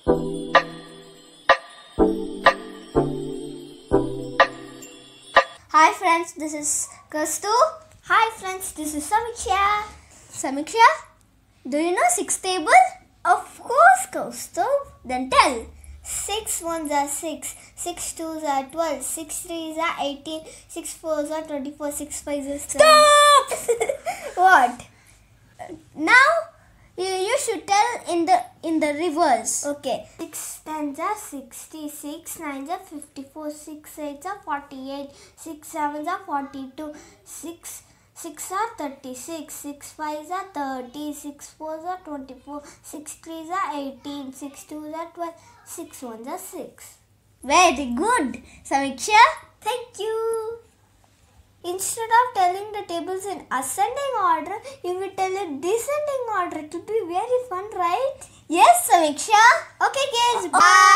Hi friends, this is Kastu. Hi friends, this is Samiksha. Samiksha, do you know 6 table? Of course, Kastu. Then tell. 6 ones are 6, 6 twos are 12, 6 threes are 18, 6 fours are 24, 6 fives are 7. Stop! What? Now you should tell in the reverse. Okay. 6 tens are 60, 6 nines are 54, 6 eights are 48, 6 sevens are 42, 6 are 36, 6 fives are 30, 6 fours are 24, 6 threes are 18, 6 twos are 12, 6 ones are 6. Very good, Samiksha. Thank you. Instead of telling the tables in ascending order, you will tell it descending order. It will be very fun, right? Yes, Samiksha. Okay, guys. Bye.